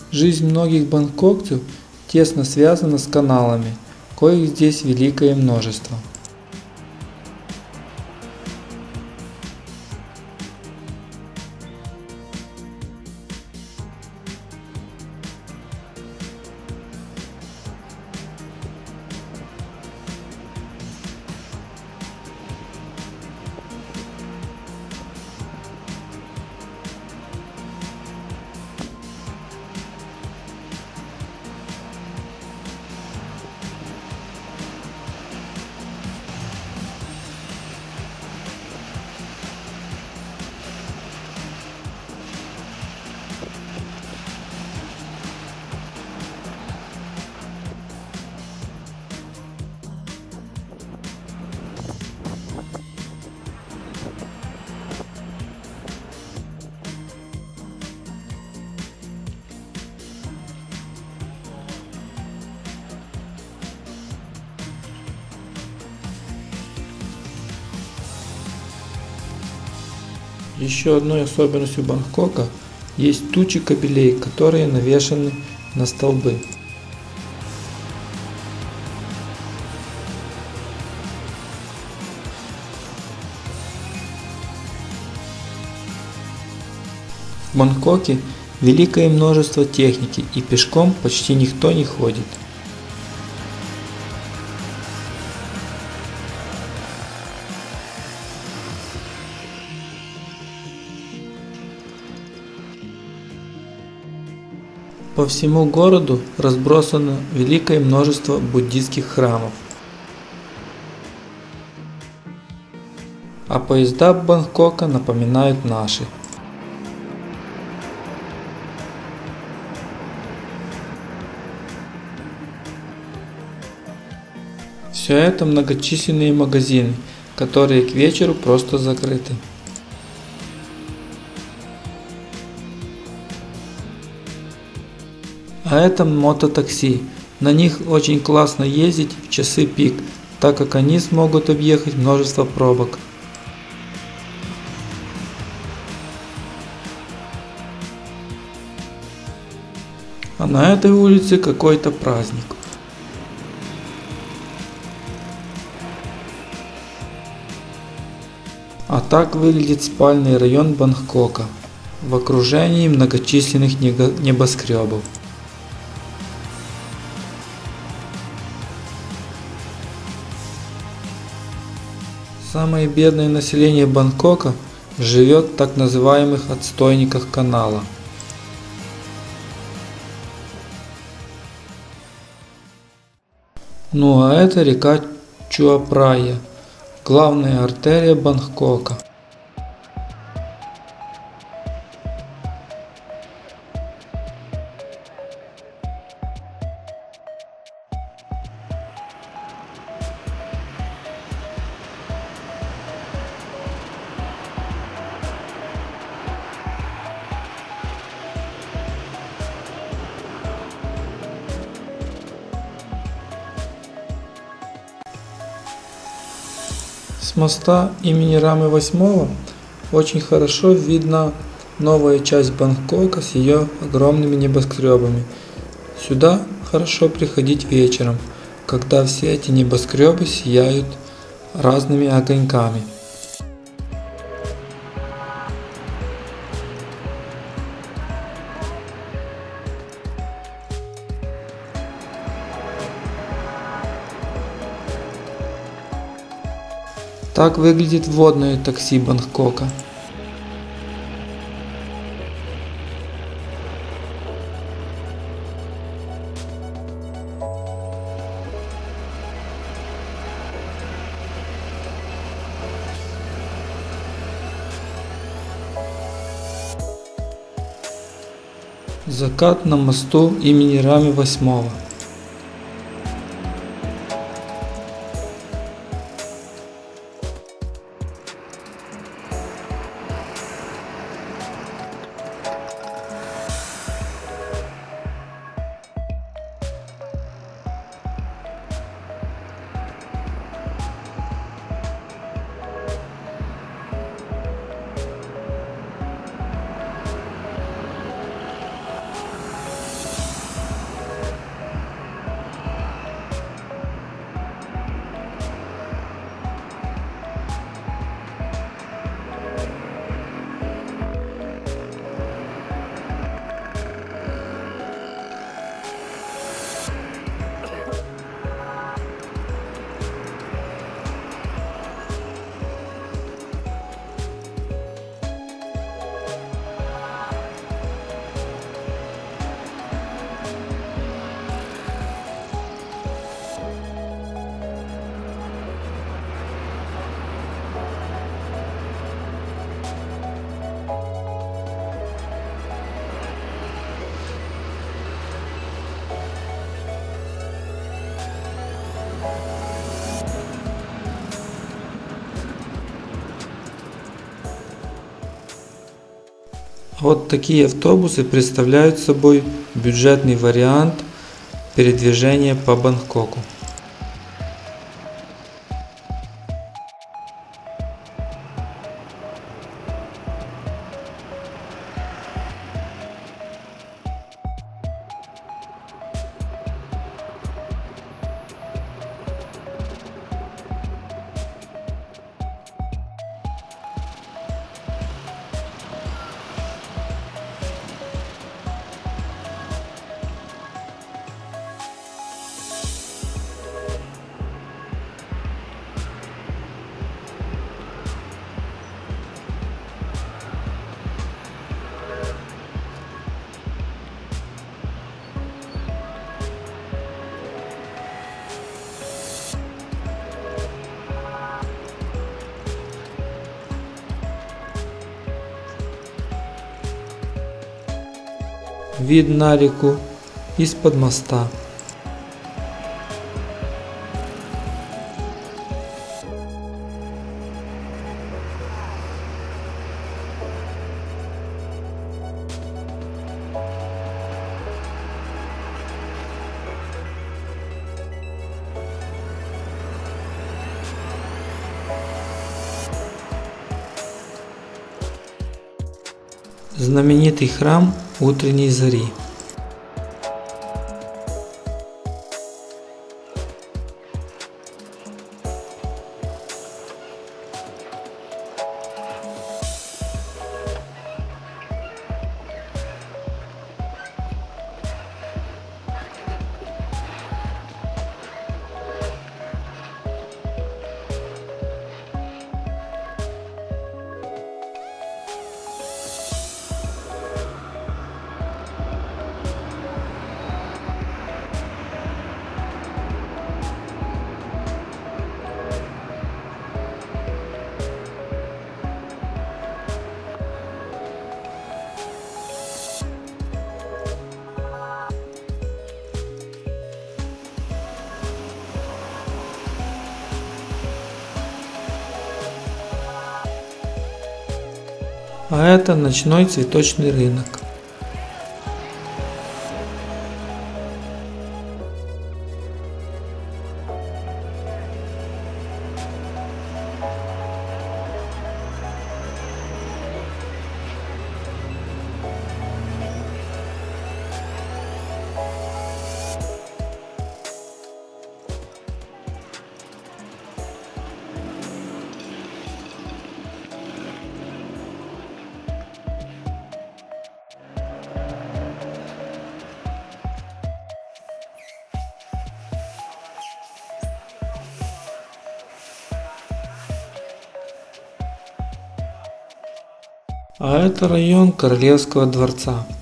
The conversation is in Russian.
Жизнь многих бангкокцев тесно связана с каналами, коих здесь великое множество. Еще одной особенностью Бангкока есть тучи кабелей, которые навешаны на столбы. В Бангкоке великое множество техники, и пешком почти никто не ходит. По всему городу разбросано великое множество буддийских храмов. А поезда Бангкока напоминают наши. Все это многочисленные магазины, которые к вечеру просто закрыты. А это мототакси. На них очень классно ездить в часы пик, так как они смогут объехать множество пробок. А на этой улице какой-то праздник. А так выглядит спальный район Бангкока в окружении многочисленных небоскребов. Самое бедное население Бангкока живет в так называемых отстойниках канала. Ну а это река Чуапрая, главная артерия Бангкока. С моста имени Рамы VIII очень хорошо видна новая часть Бангкока с ее огромными небоскребами. Сюда хорошо приходить вечером, когда все эти небоскребы сияют разными огоньками. Так выглядит водное такси Бангкока. Закат на мосту имени Рамы VIII. Вот такие автобусы представляют собой бюджетный вариант передвижения по Бангкоку. Вид на реку из-под моста. Знаменитый храм утренней зари. А это ночной цветочный рынок. А это район Королевского дворца.